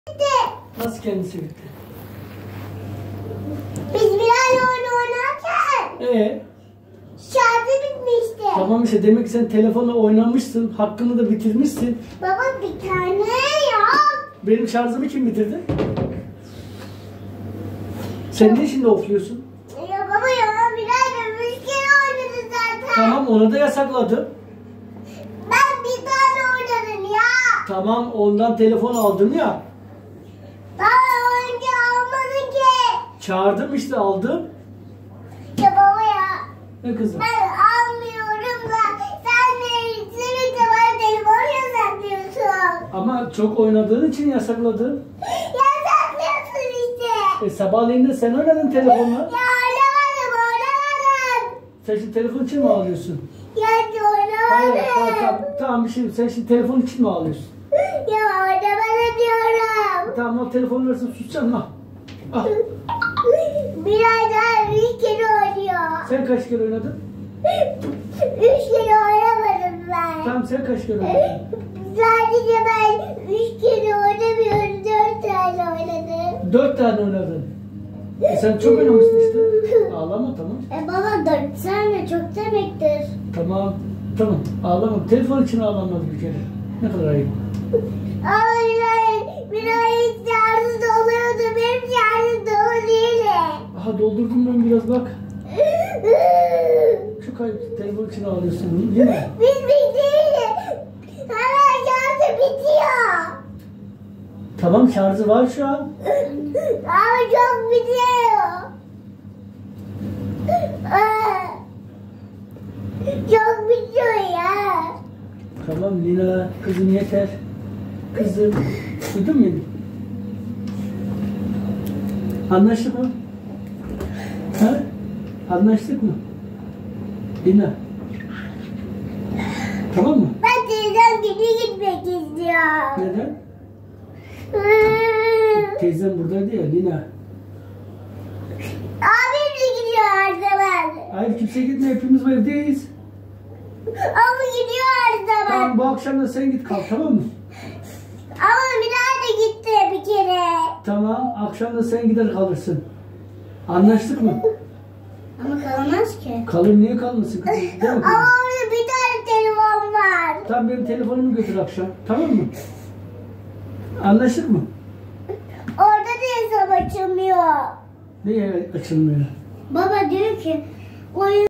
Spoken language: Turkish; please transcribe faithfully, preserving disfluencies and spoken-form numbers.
Nasıl kendisi bitti? Biz biraz oyun oynarken Ee? şarjı bitmişti. Tamam işte, demek ki sen telefonla oynamışsın, hakkını da bitirmişsin. Baba bir tane ya. Benim şarjımı kim bitirdi? Sen ne şimdi ofluyorsun? Ya baba ya biraz da üç kere oynadı zaten. Tamam, onu da yasakladım. Ben bir tane oynadım ya. Tamam, ondan telefon aldım ya. Daha önce almadın ki. Çağırdım işte, aldım. Ya baba ya. Ne kızım? Ben almıyorum da sen de sürekli bana telefon yasaklıyorsun. Ama çok oynadığın için yasakladım. Yasaklıyorsun işte. E sabahleyin de sen oynadın telefonla. Ya oynamadım oynamadım. Sen şimdi telefon için mi ağlıyorsun? Ya Hayır, oynamadım. tamam, tamam, tamam bir şey. Sen şimdi telefon için mi ağlıyorsun? Ya oynamadım diyorum. Tamam, al telefonu versin, susacağım ha. Al. Biraz daha üç kere oynuyor. Sen kaç kere oynadın? Üç kere oynamadım ben. Tamam, sen kaç kere oynadın? Sadece ben üç kere oynamıyorum. Dört tane oynadım. Dört tane oynadın. E sen çok oynamışsın işte. Ağlama, tamam. E baba dört tane çok demektir. Tamam, tamam. Ağlama. Telefon için ağlanmaz bir kere. Ne kadar ayıp. Ama biraz, biraz şarjı doluyordu. Benim şarjım dolu değil. Aha, doldurdum ben biraz, bak. Çok ayıp. Telefon için ağlıyorsun. Yine. Biz değil. Hemen şarjı bitiyor. Tamam, şarjı var şu an. Ama çok bitiyor. Çok bitiyor ya. Tamam Lina, kızım yeter. Kızım, duydun mu beni? Anlaştık mı? Ha? Anlaştık mı? Lina. Tamam mı? Ben teyzem geri gitmek istiyorum. Neden? Teyzem buradaydı ya Lina. Abim de gidiyor her zaman. Hayır, kimse gitme, hepimiz bu evdeyiz. Ama gidiyor her zaman. Tamam, bu akşam da sen git kal, tamam mı? Ama bir daha da gitti bir kere. Tamam, akşam da sen gider kalırsın. Anlaştık mı? Ama kalamaz ki. Kalır, niye kalmasın kızım? Değil mi kızım? Ama orada bir tane telefon var. Tamam, benim telefonumu götür akşam, tamam mı? Anlaştık mı? Orada da hesap açılmıyor. Niye açılmıyor? Baba diyor ki oyun